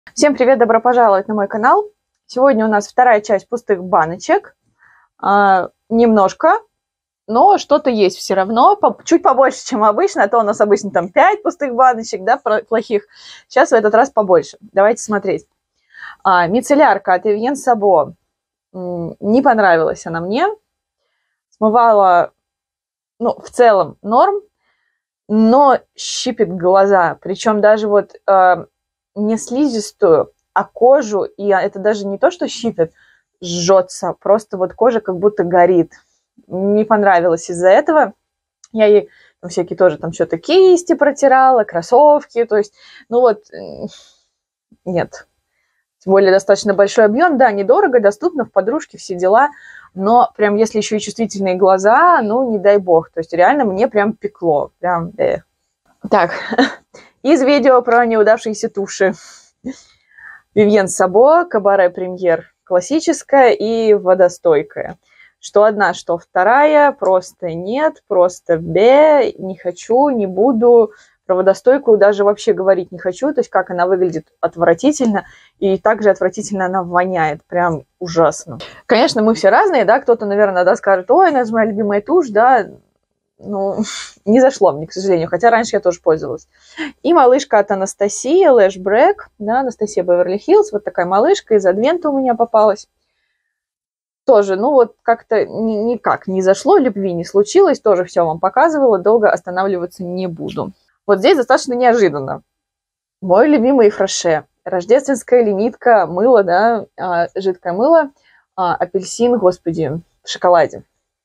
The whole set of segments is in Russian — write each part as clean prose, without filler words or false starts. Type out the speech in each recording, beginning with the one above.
Всем привет, добро пожаловать на мой канал. Сегодня у нас вторая часть пустых баночек. Немножко, но что-то есть все равно. Чуть побольше, чем обычно. А то у нас обычно там 5 пустых баночек, да, плохих. Сейчас в этот раз побольше. Давайте смотреть. Мицеллярка от Evian Sabo. Не понравилась она мне. Смывала, ну, в целом норм, но щипит глаза. Причем даже вот... не слизистую, а кожу, и это даже не то, что щипет, жжется, просто вот кожа как будто горит. Не понравилось из-за этого. Я ей там всякие тоже там что-то кисти протирала, кроссовки, то есть, ну вот, нет. Тем более достаточно большой объем, да, недорого, доступно, в подружке, все дела, но прям если еще и чувствительные глаза, ну, не дай бог, то есть реально мне прям пекло, прям, Так, из видео про неудавшиеся туши. Evian Sabo, Cabaret Premier классическая и водостойкая. Что одна, что вторая, просто нет, просто не хочу, не буду. Про водостойкую даже вообще говорить не хочу, то есть как она выглядит отвратительно, и также отвратительно она воняет, прям ужасно. Конечно, мы все разные, да, кто-то, наверное, да, скажет, ой, это моя любимая тушь, да, ну, не зашло мне, к сожалению, хотя раньше я тоже пользовалась. И малышка от Анастасии, Lash Break, да, Анастасия Беверли Хиллз, вот такая малышка, из Адвента у меня попалась. Тоже, ну вот как-то никак не зашло, любви не случилось, тоже все вам показывала, долго останавливаться не буду. Вот здесь достаточно неожиданно. Мой любимый Фреше, рождественская лимитка, мыло, да, жидкое мыло, апельсин, господи, в шоколаде.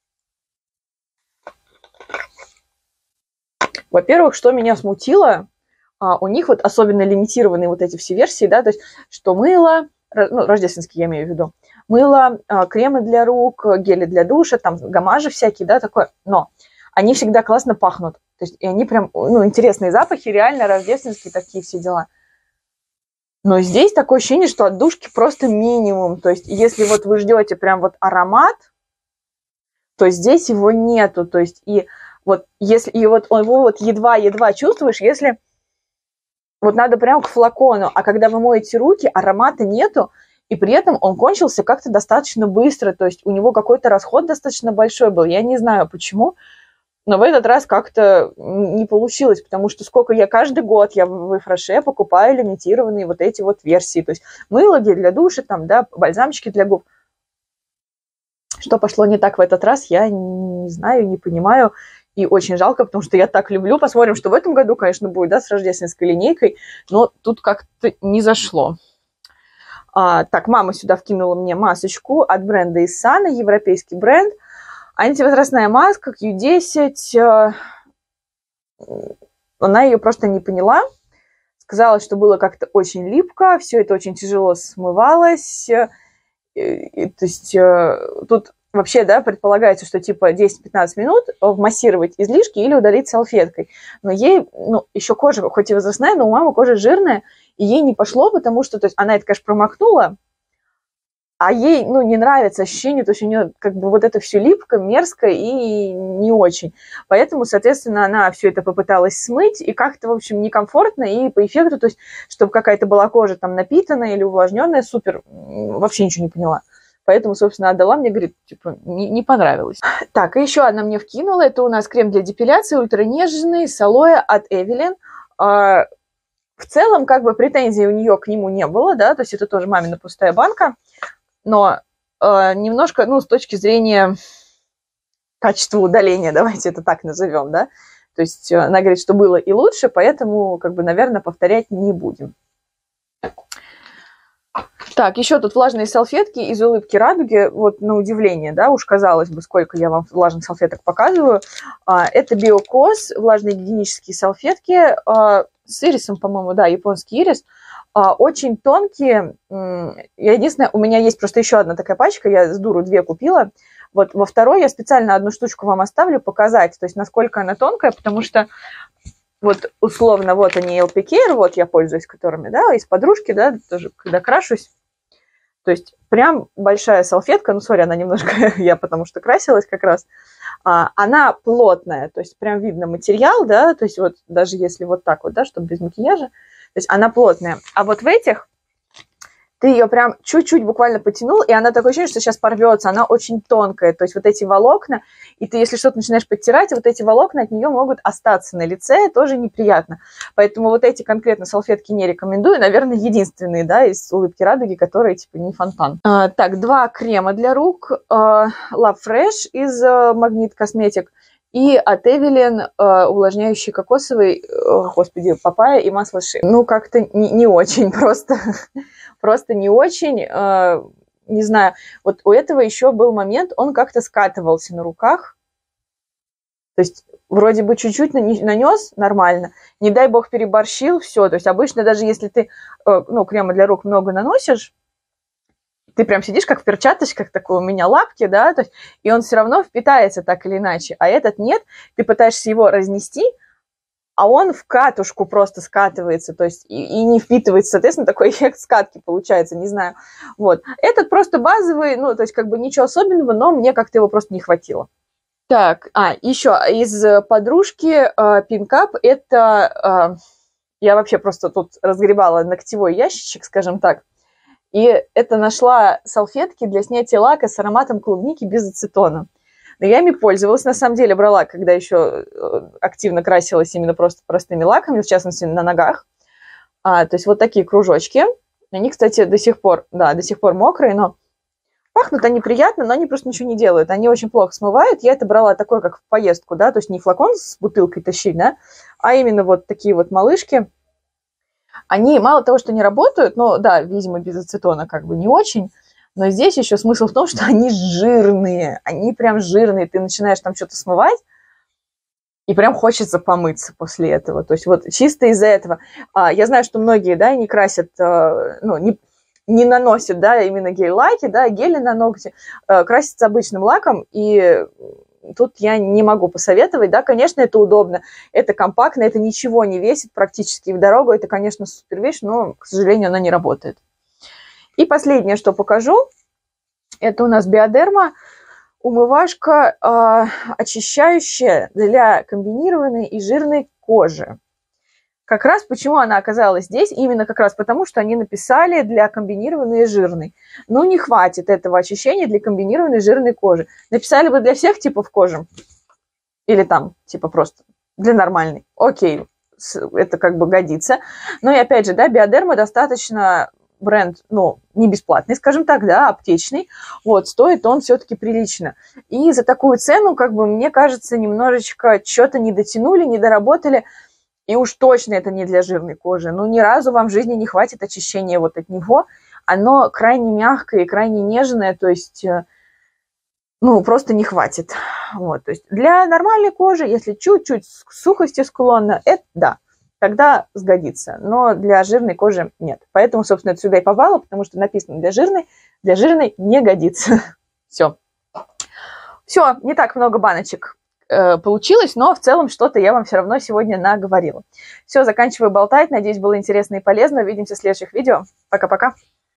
Во-первых, что меня смутило, у них вот особенно лимитированные вот эти все версии, да, то есть что мыло, ну, рождественские я имею в виду, мыло, кремы для рук, гели для душа, там гамажи всякие, да, такое, но они всегда классно пахнут, то есть и они прям, ну, интересные запахи, реально рождественские такие все дела. Но здесь такое ощущение, что отдушки просто минимум, то есть если вот вы ждете прям вот аромат, то здесь его нету, то есть и вот если и вот его вот едва-едва чувствуешь, если вот надо прямо к флакону, а когда вы моете руки, аромата нету, и при этом он кончился как-то достаточно быстро, то есть у него какой-то расход достаточно большой был. Я не знаю почему, но в этот раз как-то не получилось, потому что сколько я каждый год я в Фреше покупаю лимитированные вот эти вот версии, то есть мыло для душа, там, да, бальзамчики для губ. Что пошло не так в этот раз, я не знаю, не понимаю. И очень жалко, потому что я так люблю. Посмотрим, что в этом году, конечно, будет, да, с рождественской линейкой. Но тут как-то не зашло. Так, мама сюда вкинула мне масочку от бренда Issana, европейский бренд. Антивозрастная маска Q10. Она ее просто не поняла. Сказала, что было как-то очень липко, все это очень тяжело смывалось. То есть тут вообще, да, предполагается, что типа 10-15 минут вмассировать излишки или удалить салфеткой. Но ей, ну, еще кожа, хоть и возрастная, но у мамы кожа жирная, и ей не пошло, потому что, то есть она это, конечно, промахнула, а ей, ну, не нравится ощущение, то есть у нее как бы вот это все липко, мерзко и не очень. Поэтому, соответственно, она все это попыталась смыть, и как-то, в общем, некомфортно, и по эффекту, то есть, чтобы какая-то была кожа там напитанная или увлажненная, супер, вообще ничего не поняла. Поэтому, собственно, отдала мне, говорит, типа, не понравилось. Так, и еще одна мне вкинула. Это у нас крем для депиляции ультранежный с алоэ от Evelyn. В целом, как бы, претензий у нее к нему не было, да, то есть это тоже мамина пустая банка. Но немножко, ну, с точки зрения качества удаления, давайте это так назовем, да. То есть она говорит, что было и лучше, поэтому, как бы, наверное, повторять не будем. Так, еще тут влажные салфетки из улыбки радуги, вот на удивление, да, уж казалось бы, сколько я вам влажных салфеток показываю. Это Биокос, влажные гигиенические салфетки с ирисом, по-моему, да, японский ирис. Очень тонкие. Единственное, у меня есть просто еще одна такая пачка, я с дуру 2 купила. Вот во второй я специально одну штучку вам оставлю показать, то есть насколько она тонкая, потому что вот условно вот они LP Care, вот я пользуюсь которыми, да, из подружки, да, тоже когда крашусь. То есть прям большая салфетка, ну, смотри, она немножко, я потому что красилась как раз, она плотная, то есть прям видно материал, да, то есть вот даже если вот так вот, да, чтобы без макияжа, то есть она плотная. А вот в этих ты ее прям чуть-чуть буквально потянул, и она такое ощущение, что сейчас порвется, она очень тонкая, то есть вот эти волокна, и ты, если что-то начинаешь подтирать, вот эти волокна от нее могут остаться на лице, тоже неприятно. Поэтому вот эти конкретно салфетки не рекомендую, наверное, единственные, да, из улыбки радуги, которые, типа, не фонтан. Так, 2 крема для рук, Love Fresh из Magnet Cosmetic, и от Evelyn увлажняющий кокосовый, господи, папайя и масло ши. Ну, как-то не очень просто. Просто не очень. Не знаю, вот у этого еще был момент, он как-то скатывался на руках. То есть вроде бы чуть-чуть нанес нормально, не дай бог переборщил, все. То есть обычно даже если ты крема для рук много наносишь, ты прям сидишь как в перчаточках, такой у меня лапки, да, то есть, и он все равно впитается так или иначе, а этот нет, ты пытаешься его разнести, а он в катушку просто скатывается, то есть и не впитывается, соответственно, такой эффект скатки получается, не знаю. Вот. Этот просто базовый, ну, то есть как бы ничего особенного, но мне как-то его просто не хватило. Так, еще из подружки Pink Up, это я вообще просто тут разгребала ногтевой ящичек, скажем так, и это нашла салфетки для снятия лака с ароматом клубники без ацетона. Но я ими пользовалась, на самом деле брала, когда еще активно красилась именно просто простыми лаками, в частности, на ногах. То есть вот такие кружочки. Они, кстати, до сих пор мокрые, но пахнут они приятно, но они просто ничего не делают. Они очень плохо смывают. Я это брала такой, как в поездку, да, то есть не флакон с бутылкой тащить, да, а именно вот такие вот малышки. Они мало того, что не работают, но, да, видимо, без ацетона как бы не очень, но здесь еще смысл в том, что они жирные, они прям жирные, ты начинаешь там что-то смывать, и прям хочется помыться после этого, то есть вот чисто из-за этого. Я знаю, что многие, да, не красят, не наносят, да, именно гель-лаки, да, гели на ногти, красятся обычным лаком, и тут я не могу посоветовать, да, конечно, это удобно, это компактно, это ничего не весит практически в дорогу, это, конечно, супер вещь, но, к сожалению, она не работает. И последнее, что покажу, это у нас Биодерма, умывашка очищающая для комбинированной и жирной кожи. Как раз почему она оказалась здесь, именно как раз потому, что они написали для комбинированной и жирной. Ну, не хватит этого очищения для комбинированной и жирной кожи. Написали бы для всех типов кожи. Или там, типа просто для нормальной. Окей, это как бы годится. Но и опять же, да, Биодерма достаточно бренд, ну, не бесплатный, скажем так, да, аптечный. Вот, стоит он все-таки прилично. И за такую цену, как бы, мне кажется, немножечко что-то не дотянули, не доработали. И уж точно это не для жирной кожи. Ну, ни разу вам в жизни не хватит очищения вот от него. Оно крайне мягкое и крайне нежное, то есть, ну, просто не хватит. Вот, то есть для нормальной кожи, если чуть-чуть к сухости склонна, это да, тогда сгодится. Но для жирной кожи нет. Поэтому, собственно, это сюда и попало, потому что написано для жирной не годится. Все. Все, не так много баночек получилось, но в целом что-то я вам все равно сегодня наговорила. Все, заканчиваю болтать. Надеюсь, было интересно и полезно. Увидимся в следующих видео. Пока-пока.